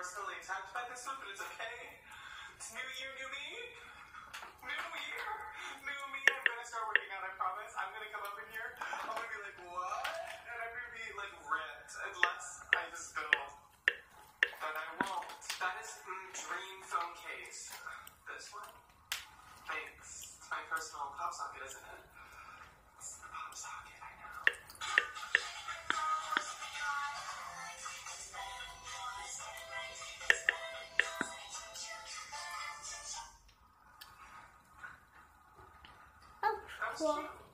personally attacked by this one, but it's okay. It's new year, new me. New year, new me. I'm gonna start working out, I promise. I'm gonna come up in here. I'm gonna be like, what? And I'm gonna be like ripped, unless I just build. But I won't. That is dream phone case. This one? Thanks. It's my personal pop socket, isn't it? It's the pop socket, I know. Oh, cool.